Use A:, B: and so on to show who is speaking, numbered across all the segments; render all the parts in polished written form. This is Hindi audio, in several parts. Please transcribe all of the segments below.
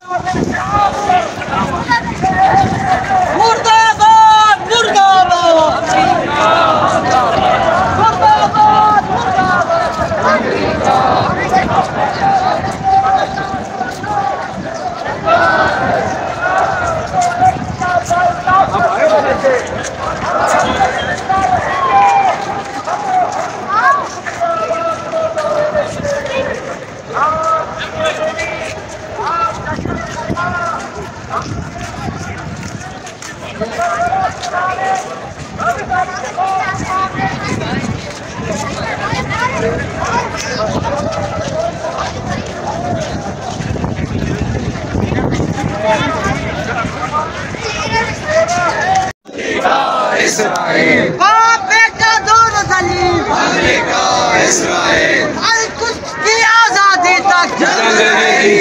A: इस्राइल बेटा दोनों जलील अमेरिका इस्राइल अल-कुद्स की आजादी तक जंग रहेगी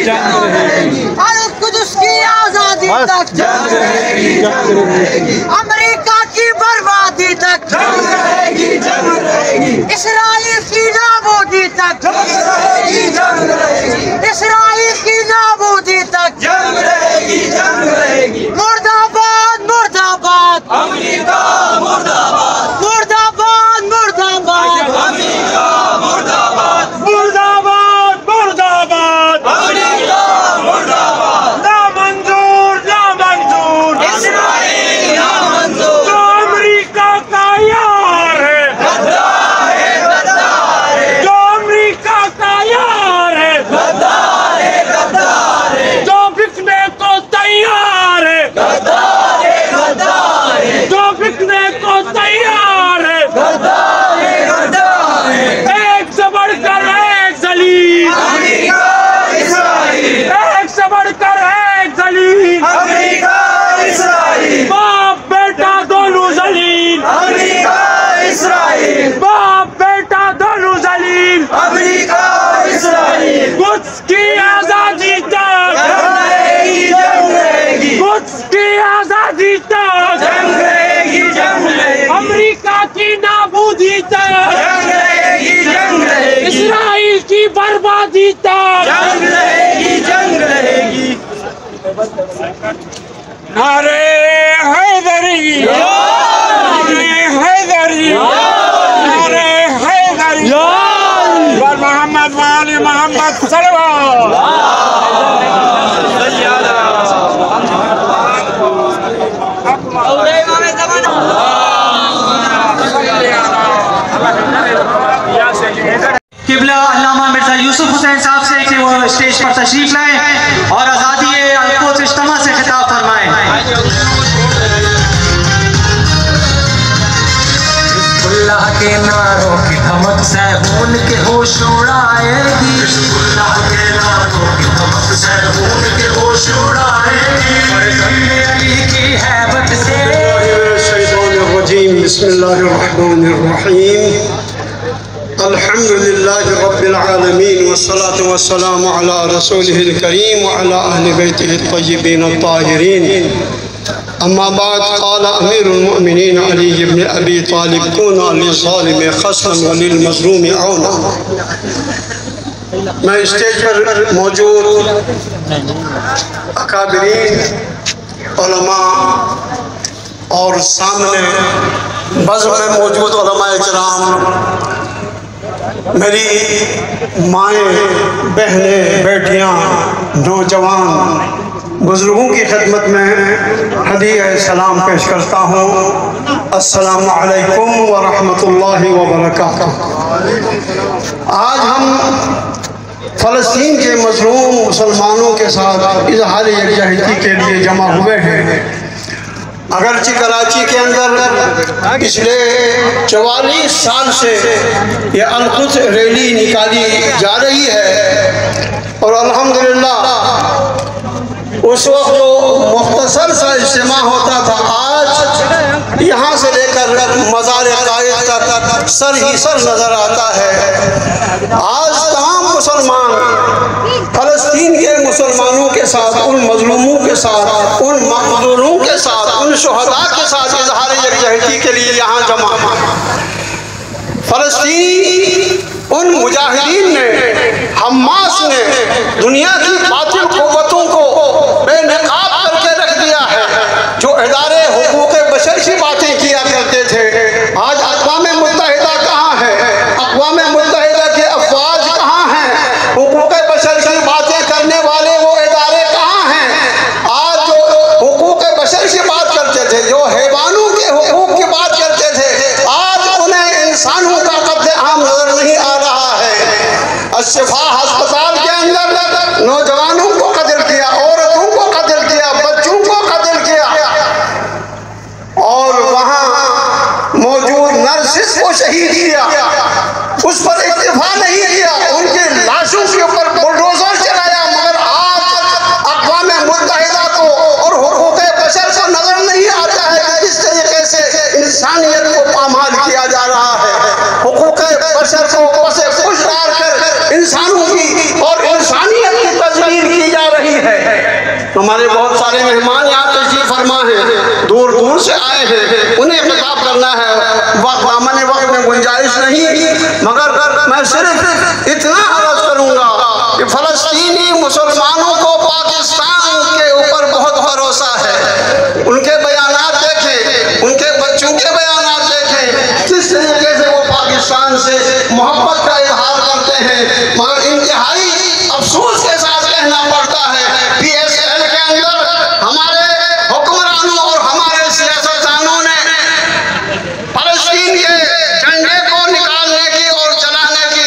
A: अल-कुद्स की आजादी तक जंग रहेगी अमेरिका की बर्बादी तक जंग रहेगी इस्राइल की नाबूदी तक जंग रहेगी इस्राइल की नाबूदी तक जंग रहेगी मुर्दाबाद मुर्दाबाद अमेरिका मुर्दाबाद मुर्दाबाद मुर्दाबाद अमेरिका मुर्दाबाद मुर्दाबाद मुर्दाबाद अमेरिका मुर्दाबाद नामंजूर नामंजूर इस्राइल नामंजूर जो अमेरिका का यार है गद्दार है जो अमेरिका का यार है गद्दार है जो बिकने को तैयार है गद्दार है जो बिकने को तैयार है गद्दार है एक से बढ़कर एक जलील अमेरिका इस्राइल एक से बढ़कर एक जलील अमेरिका इस्राइल बाप बेटा दोनों जलील अमेरिका इस्राइल बाप बेटा दोनों जलील अमेरिका इस्राइल कुद्स की आजादी तक जंग रहेगी कुद्स की आजादी तक जंग रहेगी अमेरिका की नाबूदी तक जंग रहेगी इस्राइल की बर्बादी तक जंग रहेगी नारे हैदरी नारे हैदरी नारे हैदरी मोहम्मद वाली मोहम्मद
B: किबला अल्लामा मिर्जा यूसुफ हुसैन साहब से कि वो स्टेज पर तशरीफ लाए और आज़ादी अल-कुद्स इज्तिमा से खिताब फरमाएं।
C: अल्लाह के नारों की धमक सहून के होश उड़ाएगी अल्लाह के नारों की धमक सहून के होश उड़ाएगी फरज़ंद अली की हैबत से
D: बिस्मिल्लाहिर्रहमानिर्रहीम अल्हम्दुलिल्लाहि रब्बिल आलमीन वस्सलातु वस्सलामु अला रसूलिहिल करीम व अला अहलि बैतिहि अत-तय्यिबीन अत-ताहिरीन अम्मा बाद क़ाल अमीरुल मुमिनीन अली इब्न अबी तालिब कूना लिज़्ज़ालिम ख़स्मन व लिल-मज़लूम औना। मैं स्टेज पर मौजूद अकाबिरीन उलमा और सामने बज़्म में मौजूद उलमाए किराम, मेरी माएँ, बहनें, बेटियाँ, नौजवान बुजुर्गों की खिदमत में हदीया सलाम पेश करता हूँ। अस्सलामु अलैकुम व रहमतुल्लाहि व बरकातुहू। आज हम फ़लस्तीन के मज़लूम मुसलमानों के साथ इज़हार यकजहती के लिए जमा हुए हैं। अगरचे कराची के अंदर पिछले 44 साल से ये अल-कुद्स रैली निकाली जा रही है और अल्हम्दुलिल्लाह उस वक्त जो मुख्तसर सा इज्तिमा होता था, आज यहाँ से लेकर मज़ार-ए-क़ाइद तक सर ही सर नज़र आता है। आज तमाम मुसलमान फ़लस्तीन के मुसलमानों के साथ, उन मज़लूमों के साथ, उन मक़तूलों के साथ, उन शुहदा के साथ इज़हार यकजहती के लिए यहाँ जमा। फ़लस्तीन उन मुजाहिदीन ने, हमास ने दुनिया की बातिल क़ुव्वतों को हमारे बहुत सारे मेहमान यहाँ तशरीफ फरमा हैं, दूर दूर से आए हैं, उन्हें खिताब करना है। वक्त में गुंजाइश नहीं, मगर मैं सिर्फ इतना अर्ज करूँगा कि फलस्तीनी मुसलमानों को पाकिस्तान के ऊपर बहुत भरोसा है। उनके बयानात देखें, उनके बच्चों के बयानात देखें, किस तरीके से वो पाकिस्तान से मोहब्बत का इजहार करते हैं। मगर इंतहाई अफसोस के साथ कहना पड़ता है, PSL के अंदर हमारे हुक्मरानों और हमारे सियासतदानों ने फलस्तीन के झंडे को निकालने की और जलाने की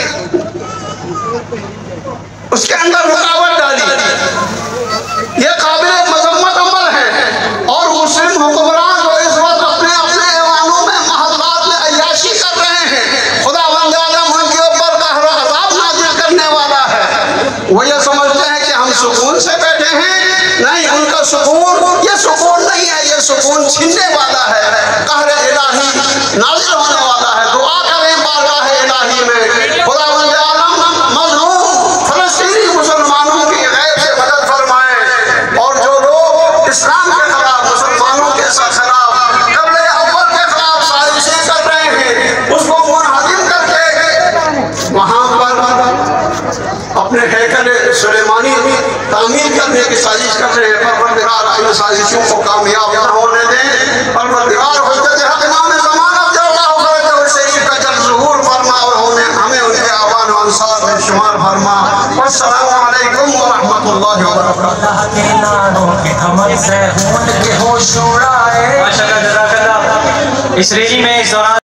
D: उसके अंदर रुकावट डाली। ये काबिल मजम्मत अमल है। और मुस्लिम हुक्मरान जो इस वक्त अपने अपने ऐवानों में महल्लात में अय्याशी कर रहे हैं, खुदावंद आलम उनके ऊपर कहर अज़ाब नाज़िल करने वाला है। वो ये समझते हैं कि हम सुकून से बैठे हैं। नहीं, उनका सुकून ये सुकून नहीं है, ये सुकून छीनने वाला है। कहर इलाही नाज़िल होने वाला है। दुआ करें बारगाह इलाही में, खुदावंद आलम मज़लूम फलस्तीनी मुसलमानों की गैब से मदद फरमाए। और जो लोग इस्लाम के खिलाफ, मुसलमानों के खिलाफ, क़ब्ले अव्वल के खिलाफ साजिशें कर रहे हैं, उसको मुनहदिम करके वहाँ पर अपने हैकल सुलेमानी तामीर करने की साजिश कर रहे हैं। परवरदिगार इन साजिशों को कामयाब न होने दें। परवरदिगार हुज्जत हक़ इमाम ज़मानत जल्लल्लाहु अलैहि वसल्लम का जल्द ज़ुहूर फरमा और हमें उनके आवान व अंसार में शुमार फरमा। अस्सलामु अलैकुम व रहमतुल्लाहि व बरकातहू।
B: माशाअल्लाह, जज़ाकल्लाह। इस रैली में इस दौरान